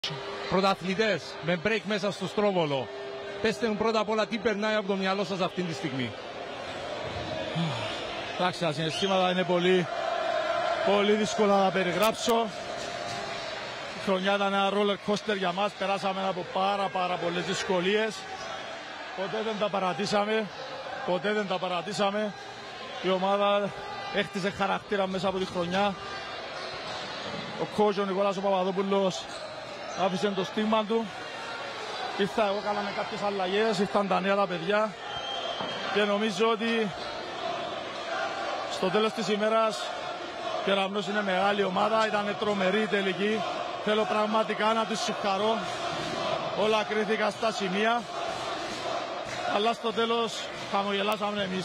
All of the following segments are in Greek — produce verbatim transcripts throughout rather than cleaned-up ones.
Πρωταθλητές με break μέσα στο Στρόβολο. Πέστε μου πρώτα απ' όλα τι περνάει από το μυαλό σας αυτή τη στιγμή. Εντάξει, τα συναισθήματα είναι πολύ, πολύ δύσκολα να περιγράψω. Η χρονιά ήταν ένα roller coaster για μας. Περάσαμε από πάρα πάρα πολλές δυσκολίες. Ποτέ δεν τα παρατήσαμε. Ποτέ δεν τα παρατήσαμε. Η ομάδα έχτιζε χαρακτήρα μέσα από τη χρονιά. Ο coach ο Νικόλας ο Παπαδόπουλος άφησε το στίγμα του. Ήρθα εγώ, κάναμε κάποιες αλλαγές, ήρθαν τα νέα τα παιδιά και νομίζω ότι στο τέλος της ημέρας η Κεραμνός είναι μεγάλη ομάδα, ήταν τρομερή η τελική. Θέλω πραγματικά να τους συγχαρώ. Όλα κρίθηκαν στα σημεία, αλλά στο τέλος χαμογελάσαμε εμείς.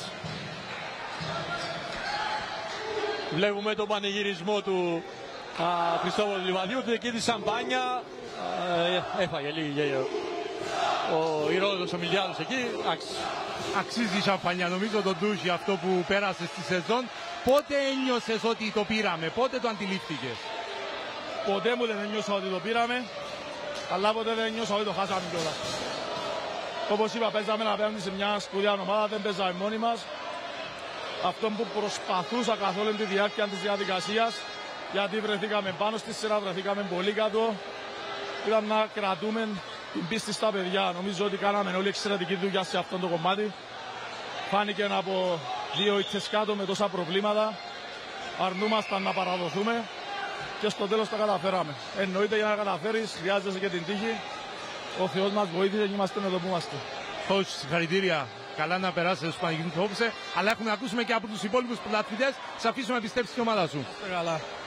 Βλέπουμε τον πανηγυρισμό του α, Χριστόφορου Λιβαδιού, του εκεί τη σαμπάνια. Ε, έφαγε λίγη ο Ηρώδος ο Μιλιάδος εκεί. Άξι. Αξίζει η σαμπάνια, νομίζω το ντούζι αυτό που πέρασε στη σεζόν. Πότε ένιωσες ότι το πήραμε, πότε το αντιλήφθηκες? Ποτέ μου δεν ένιωσα ότι το πήραμε, αλλά ποτέ δεν ένιωσα ότι το χάσαμε κιόλας. Όπως είπα, παίζαμε απέναντι σε μια σπουδαία ομάδα, δεν παίζαμε μόνοι μας. Αυτό που προσπαθούσα καθ' όλη τη διάρκεια της διαδικασίας, γιατί βρεθήκαμε πάνω στη σειρά, βρεθήκαμε πολύ κάτω, ήταν να κρατούμε την πίστη στα παιδιά. Νομίζω ότι κάναμε όλη εξαιρετική δουλειά σε αυτό το κομμάτι. Φάνηκε από δύο ήττες κάτω με τόσα προβλήματα. Αρνούμασταν να παραδοθούμε και στο τέλος τα καταφέραμε. Εννοείται, για να καταφέρεις χρειάζεσαι και την τύχη. Ο Θεός μας βοήθησε και είμαστε εδώ που είμαστε. Coach, συγχαρητήρια. Καλά να περάσεις στους Παναγιώτους, αλλά έχουμε να ακούσουμε και από τους υπόλοιπους πρωταθλητές. Σε αφήσουμε να πιστέψεις την ομάδα σου. Καλά.